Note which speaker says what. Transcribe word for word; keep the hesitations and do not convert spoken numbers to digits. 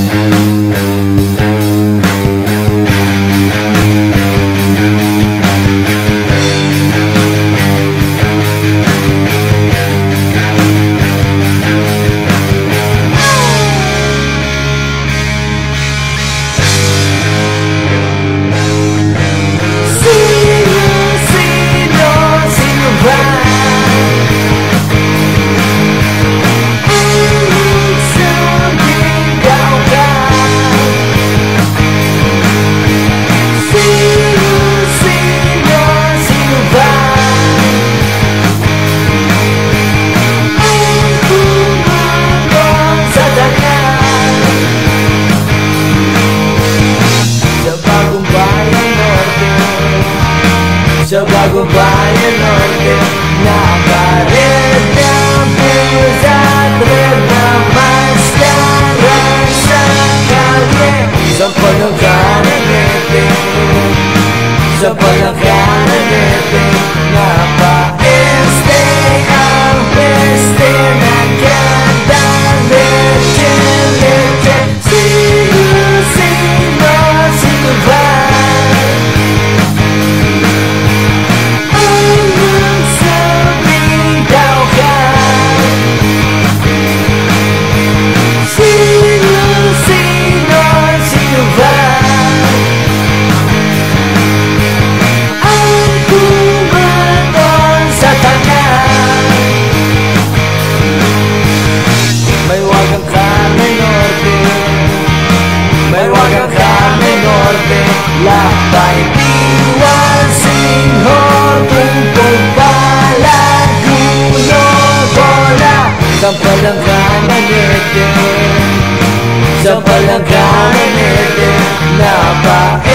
Speaker 1: Sebagai Valle Norte, na parednya pusat bernamakan sekali. Sepenuh kanan nete, sepenuh kanan nete, napa este al este nakan dan lece lece. Sigo sigo sigo vai. La baitiwan singhor tumpong palaguno bola sa palangkanan nete, sa palangkanan nete, na pa